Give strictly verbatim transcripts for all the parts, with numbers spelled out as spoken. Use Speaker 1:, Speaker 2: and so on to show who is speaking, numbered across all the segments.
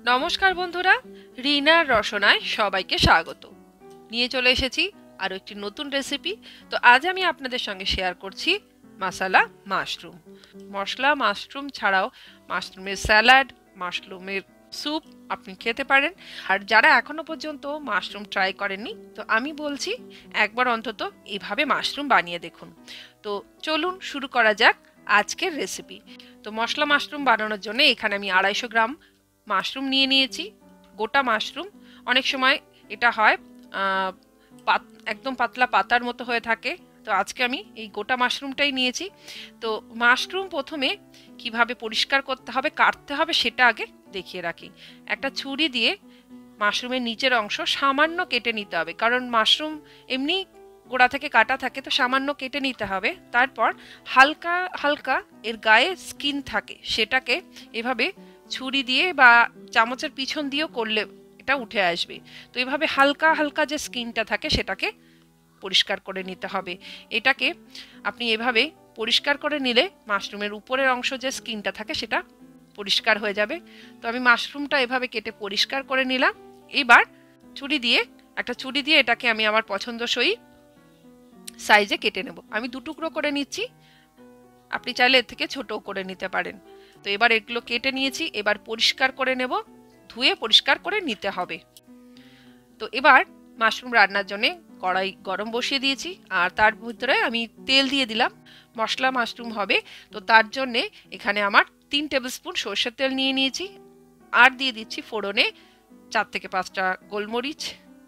Speaker 1: নমস্কার বন্ধুরা, রিনার রসনায় সবাইকে স্বাগত। নিয়ে চলে এসেছি আরও একটি নতুন রেসিপি। তো আজ আমি আপনাদের সঙ্গে শেয়ার করছি মশলা মাশরুম। মশলা মাশরুম ছাড়াও মাশরুমের স্যালাড, মাশরুমের স্যুপ আপনি খেতে পারেন। আর যারা এখনো পর্যন্ত মাশরুম ট্রাই করেননি, তো আমি বলছি একবার অন্তত এইভাবে মাশরুম বানিয়ে দেখুন। তো চলুন শুরু করা যাক আজকের রেসিপি। তো মশলা মাশরুম বানানোর জন্য এখানে আমি আড়াইশো গ্রাম মাশরুম নিয়ে নিয়েছি, গোটা মাশরুম। অনেক সময় এটা হয় একদম পাতলা পাতার মতো হয়ে থাকে, তো আজকে আমি এই গোটা মাশরুমটাই নিয়েছি। তো মাশরুম প্রথমে কিভাবে পরিষ্কার করতে হবে, কাটতে হবে সেটা আগে দেখিয়ে রাখি। একটা ছুরি দিয়ে মাশরুমের নিচের অংশ সামান্য কেটে নিতে হবে, কারণ মাশরুম এমনি গোড়া থেকে কাটা থাকে, তো সামান্য কেটে নিতে হবে। তারপর হালকা হালকা এর গায়ে স্কিন থাকে, সেটাকে এভাবে ছুরি দিয়ে বা চামচের পিছন দিয়েও করলে এটা উঠে আসবে। তো এভাবে হালকা হালকা যে স্কিনটা থাকে সেটাকে পরিষ্কার করে নিতে হবে। এটাকে আপনি এভাবে পরিষ্কার করে নিলে মাশরুমের উপরের অংশ যে স্কিনটা থাকে সেটা পরিষ্কার হয়ে যাবে। তো আমি মাশরুমটা এভাবে কেটে পরিষ্কার করে নিলাম। এবার ছুরি দিয়ে একটা ছুরি দিয়ে এটাকে আমি আমার পছন্দসই সাইজে কেটে নেব। আমি দু টুকরো করে নিচ্ছি, আপনি চাইলে এর থেকে ছোটও করে নিতে পারেন। তো এবার এগুলো কেটে নিয়েছি, এবার পরিষ্কার করে নেব, ধুয়ে পরিষ্কার করে নিতে হবে। তো এবার মাশরুম রান্নার জন্য কড়াই গরম বসিয়ে দিয়েছি, আর তার ভিতরে আমি তেল দিয়ে দিলাম। মশলা মাশরুম হবে, তো তার জন্যে এখানে আমার তিন টেবিল স্পুন সর্ষের তেল নিয়ে নিয়েছি। আর দিয়ে দিচ্ছি ফোড়নে চার থেকে পাঁচটা গোলমরিচ,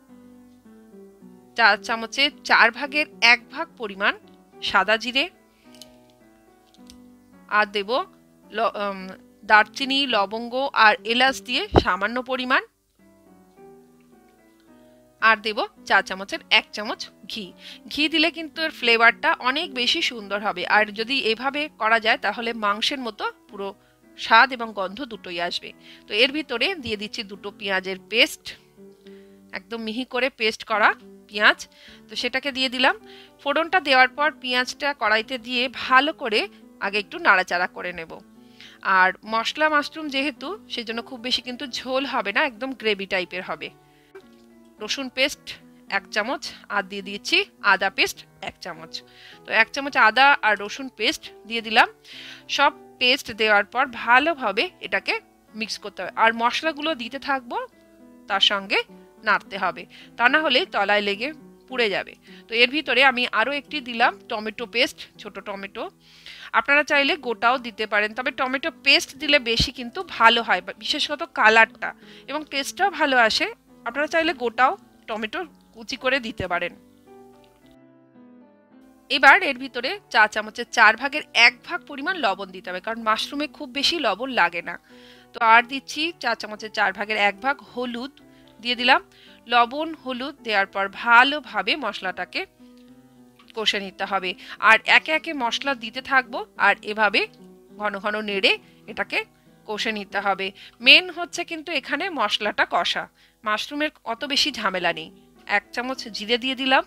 Speaker 1: চার চামচে চার ভাগের এক ভাগ পরিমাণ সাদা জিরে, আর দেব দারচিনি, লবঙ্গ আর এলাচ দিয়ে সামান্য পরিমাণ, আর দেব চা চামচের এক চামচ ঘি। ঘি দিলে কিন্তু এর ফ্লেভারটা অনেক বেশি সুন্দর হবে, আর যদি এভাবে করা যায় তাহলে মাংসের মতো পুরো স্বাদ এবং গন্ধ দুটোই আসবে। তো এর ভিতরে দিয়ে দিচ্ছি দুটো পেঁয়াজের পেস্ট, একদম মিহি করে পেস্ট করা পেঁয়াজ। তো সেটাকে দিয়ে দিলাম। ফোড়নটা দেওয়ার পর পেঁয়াজটা কড়াইতে দিয়ে ভালো করে আগে একটু নাড়াচাড়া করে নেব। আর মশলা মাশরুম যেহেতু, সেজন্য খুব বেশি কিন্তু ঝোল হবে না, একদম গ্রেভি টাইপের হবে। রসুন পেস্ট এক চামচ, আর দিয়ে দিয়েছি আদা পেস্ট এক চামচ। তো এক চামচ আদা আর রসুন পেস্ট দিয়ে দিলাম। সব পেস্ট দেওয়ার পর ভালোভাবে এটাকে মিক্স করতে হবে, আর মশলাগুলো দিতে থাকবো, তার সঙ্গে নাড়তে হবে, তা না হলে তলায় লেগে পুড়ে যাবে। তো এর ভিতরে আমি আরও একটি দিলাম টমেটো পেস্ট, ছোট টমেটো। আপনারা চাইলে গোটাও দিতে পারেন, তবে টমেটো পেস্ট দিলে বেশি কিন্তু ভালো হয়, বিশেষত কালারটা এবং টেস্টটাও ভালো আসে। আপনারা চাইলে গোটাও টমেটো কুচি করে দিতে পারেন। এবার এর ভিতরে চা চামচের চার ভাগের এক ভাগ পরিমাণ লবণ দিতে হবে, কারণ মাশরুমে খুব বেশি লবণ লাগে না। তো আর দিচ্ছি চা চামচের চার ভাগের এক ভাগ হলুদ দিয়ে দিলাম। লবণ হলুদ দেওয়ার পর ভালোভাবে মশলাটাকে কষে নিতে হবে, আর একে একে মশলা দিতে থাকবো, আর এভাবে ঘন ঘন নেড়ে এটাকে কষে নিতে হবে। মেন হচ্ছে কিন্তু এখানে মশলাটা কষা, মাশরুমের অত বেশি ঝামেলা নেই। এক চামচ জিরে দিয়ে দিলাম,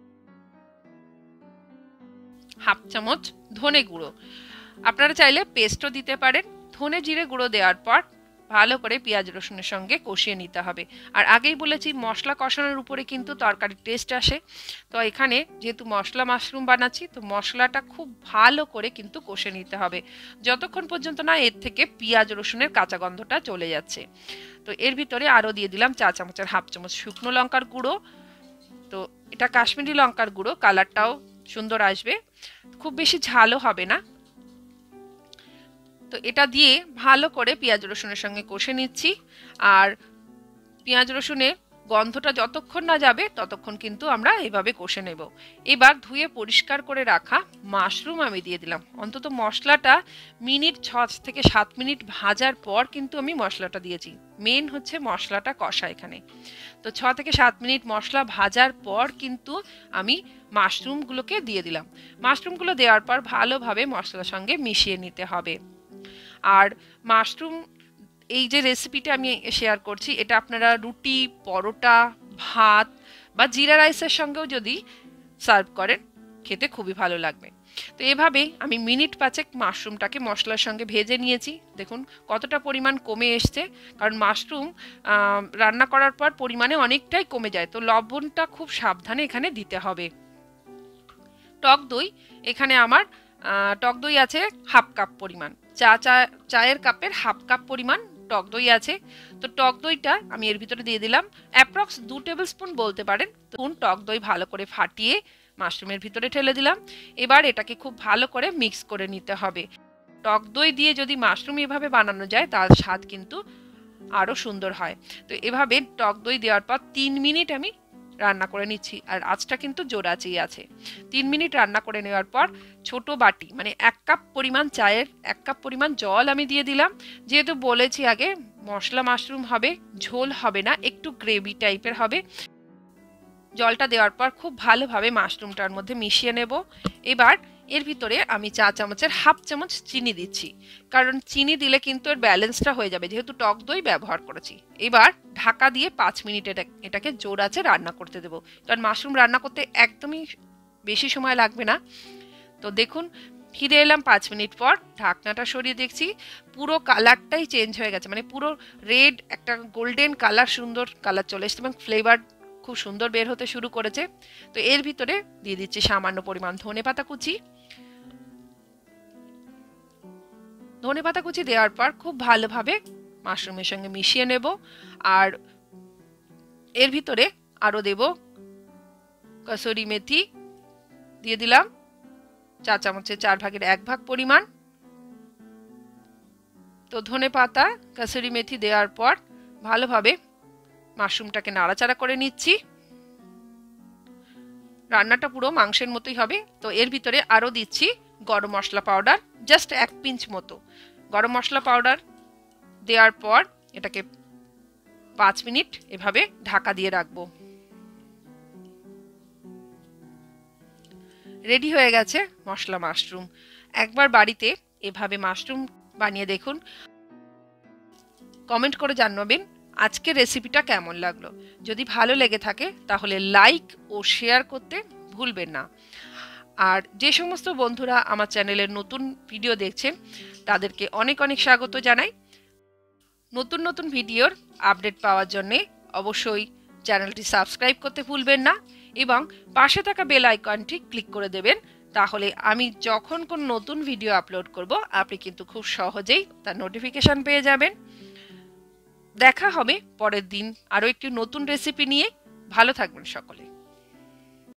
Speaker 1: হাফ চামচ ধনে গুঁড়ো, আপনারা চাইলে পেস্টও দিতে পারেন। ধনে জিরে গুঁড়ো দেওয়ার পর ভালো করে পেঁয়াজ রসুনের সঙ্গে কষিয়ে নিতে হবে। আর আগেই বলেছি মশলা কষানোর উপরে কিন্তু তরকারির টেস্ট আসে। তো এখানে যেহেতু মশলা মাশরুম বানাচ্ছি, তো মশলাটা খুব ভালো করে কিন্তু কষে নিতে হবে, যতক্ষণ পর্যন্ত না এর থেকে পেঁয়াজ রসুনের কাঁচা গন্ধটা চলে যাচ্ছে। তো এর ভিতরে আরও দিয়ে দিলাম চা চামচের হাফ চামচ শুকনো লঙ্কার গুঁড়ো। তো এটা কাশ্মীরি লঙ্কার গুঁড়ো, কালারটাও সুন্দর আসবে, খুব বেশি ঝালও হবে না। তো এটা দিয়ে ভালো করে পেঁয়াজ রসুনের সঙ্গে কষে নিচ্ছি, আর পেঁয়াজ রসুনের গন্ধটা যতক্ষণ না যাবে ততক্ষণ কিন্তু আমরা এভাবে কষে নেব। এবার ধুয়ে পরিষ্কার করে রাখা মাশরুম আমি দিয়ে দিলাম। অন্তত মশলাটা মিনিট ছ থেকে সাত মিনিট ভাজার পর কিন্তু আমি মশলাটা দিয়েছি, মেন হচ্ছে মশলাটা কষা এখানে। তো ছ থেকে সাত মিনিট মশলা ভাজার পর কিন্তু আমি মাশরুমগুলোকে দিয়ে দিলাম। মাশরুমগুলো দেওয়ার পর ভালোভাবে মশলার সঙ্গে মিশিয়ে নিতে হবে। আর মাশরুম এই যে রেসিপিটা আমি শেয়ার করছি, এটা আপনারা রুটি, পরোটা, ভাত বা জিরা রাইসের সঙ্গেও যদি সার্ভ করেন, খেতে খুবই ভালো লাগবে। তো এভাবেই আমি মিনিট পাঁচেক মাশরুমটাকে মশলার সঙ্গে ভেজে নিয়েছি। দেখুন কতটা পরিমাণ কমে এসছে, কারণ মাশরুম রান্না করার পর পরিমাণে অনেকটাই কমে যায়, তো লবণটা খুব সাবধানে এখানে দিতে হবে। টক দই এখানে আমার টক দই আছে হাফ কাপ পরিমাণ, চা চা চায়ের কাপের হাফ কাপ পরিমাণ টক দই আছে। তো টক দইটা আমি এর ভিতরে দিয়ে দিলাম, অ্যাপ্রক্স দু টেবিল স্পুন বলতে পারেন। তখন টক দই ভালো করে ফাটিয়ে মাশরুমের ভিতরে ঢেলে দিলাম। এবার এটাকে খুব ভালো করে মিক্স করে নিতে হবে। টক দই দিয়ে যদি মাশরুম এভাবে বানানো যায় তার স্বাদ কিন্তু আরও সুন্দর হয়। তো এভাবে টক দই দেওয়ার পর তিন মিনিট আমি রান্না করে নিচ্ছি, আর আঁচটা কিন্তু জোরাচেই আছে। তিন মিনিট রান্না করে নেওয়ার পর ছোট বাটি মানে এক কাপ পরিমাণ চায়ের এক কাপ পরিমাণ জল আমি দিয়ে দিলাম। যেহেতু বলেছি আগে মশলা মাশরুম হবে, ঝোল হবে না, একটু গ্রেভি টাইপের হবে। জলটা দেওয়ার পর খুব ভালোভাবে মাশরুমটার মধ্যে মিশিয়ে নেব। এবার এর ভিতরে আমি চা চামচের হাফ চামচ চিনি দিচ্ছি, কারণ চিনি দিলে কিন্তু এর ব্যালেন্সটা হয়ে যাবে, যেহেতু টক দই ব্যবহার করেছি। এবার ঢাকা দিয়ে পাঁচ মিনিট এটাকে জোর আঁচে রান্না করতে দেবো, কারণ মাশরুম রান্না করতে একদমই বেশি সময় লাগবে না। তো দেখুন ফিরে এলাম পাঁচ মিনিট পর, ঢাকনাটা সরিয়ে দেখছি পুরো কালারটাই চেঞ্জ হয়ে গেছে, মানে পুরো রেড একটা গোল্ডেন কালার, সুন্দর কালার চলে এসেছে এবং ফ্লেভার খুব সুন্দর বের হতে শুরু করেছে। তো এর ভিতরে দিয়ে দিচ্ছি সামান্য পরিমাণ ধনেপাতা কুচি। ধনেপাতা কুচি দেওয়ার পর খুব ভালোভাবে মাশরুমের সঙ্গে মিশিয়ে নেব। আর এর ভিতরে আরও দেব কসুরি মেথি, দিয়ে দিলাম চা চামচের চার ভাগের এক ভাগ পরিমাণ। তো ধনেপাতা কসুরি মেথি দেওয়ার পর ভালোভাবে মাশরুমটাকে নাড়াচাড়া করে নিচ্ছি। রান্নাটা পুরো মাংসের মতোই হবে। তো এর ভিতরে আরও দিচ্ছি গরম মশলা পাউডার, জাস্ট এক পিঞ্চ মতো গরম মশলা পাউডার দেওয়ার পর এটাকে পাঁচ মিনিট এভাবে ঢাকা দিয়ে রাখবো। রেডি হয়ে গেছে মশলা মাশরুম। একবার বাড়িতে এভাবে মাশরুম বানিয়ে দেখুন, কমেন্ট করে জানাবেন আজকের রেসিপিটা কেমন লাগলো। যদি ভালো লেগে থাকে তাহলে লাইক ও শেয়ার করতে ভুলবেন না। আর যে সমস্ত বন্ধুরা আমার চ্যানেলের নতুন ভিডিও দেখছেন তাদেরকে অনেক অনেক স্বাগত জানাই। নতুন নতুন ভিডিওর আপডেট পাওয়ার জন্যে অবশ্যই চ্যানেলটি সাবস্ক্রাইব করতে ভুলবেন না এবং পাশে থাকা বেল আইকনটি ক্লিক করে দেবেন, তাহলে আমি যখন কোন নতুন ভিডিও আপলোড করব আপনি কিন্তু খুব সহজেই তার নোটিফিকেশন পেয়ে যাবেন। দেখা হবে পরের দিন আরও একটি নতুন রেসিপি নিয়ে। ভালো থাকবেন সকলে।